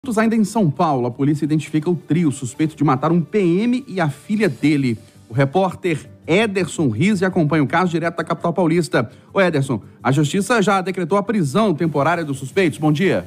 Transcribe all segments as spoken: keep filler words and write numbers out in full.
Ainda em São Paulo, a polícia identifica o trio suspeito de matar um P M e a filha dele. O repórter Ederson Rizzi acompanha o caso direto da capital paulista. Ô Ederson, a justiça já decretou a prisão temporária dos suspeitos. Bom dia.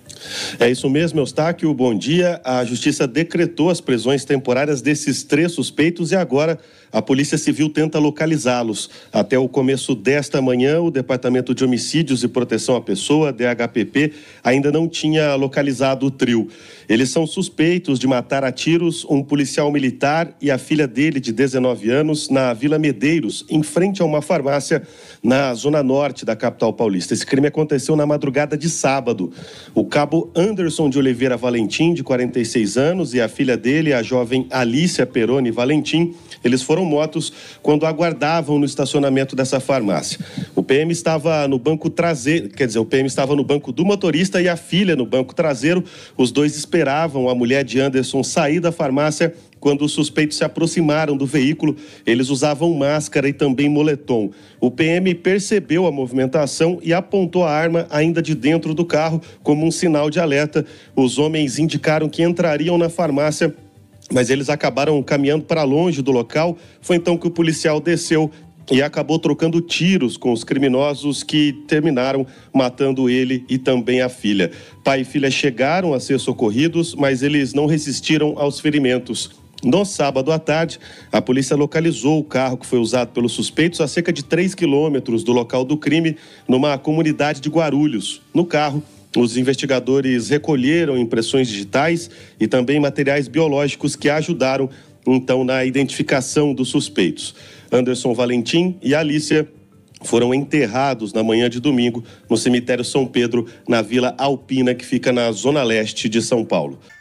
É isso mesmo, Eustáquio. Bom dia. A justiça decretou as prisões temporárias desses três suspeitos e agora a Polícia Civil tenta localizá-los. Até o começo desta manhã, o Departamento de Homicídios e Proteção à Pessoa, D H P P, ainda não tinha localizado o trio. Eles são suspeitos de matar a tiros um policial militar e a filha dele, de dezenove anos, na Vila Medeiros, em frente a uma farmácia na zona norte da capital paulista. Esse crime aconteceu na madrugada de sábado. O cabo Anderson de Oliveira Valentim, de quarenta e seis anos, e a filha dele, a jovem Alícia Peroni Valentim, eles foram mortos quando aguardavam no estacionamento dessa farmácia. O P M estava no banco traseiro, quer dizer, o P M estava no banco do motorista e a filha no banco traseiro. Os dois esperavam a mulher de Anderson sair da farmácia. Quando os suspeitos se aproximaram do veículo, eles usavam máscara e também moletom. O P M percebeu a movimentação e apontou a arma ainda de dentro do carro como um sinal de alerta. Os homens indicaram que entrariam na farmácia, mas eles acabaram caminhando para longe do local. Foi então que o policial desceu e acabou trocando tiros com os criminosos, que terminaram matando ele e também a filha. Pai e filha chegaram a ser socorridos, mas eles não resistiram aos ferimentos. No sábado à tarde, a polícia localizou o carro que foi usado pelos suspeitos a cerca de três quilômetros do local do crime, numa comunidade de Guarulhos. No carro, os investigadores recolheram impressões digitais e também materiais biológicos que ajudaram, então, na identificação dos suspeitos. Anderson Valentim e Alícia foram enterrados na manhã de domingo no cemitério São Pedro, na Vila Alpina, que fica na zona leste de São Paulo.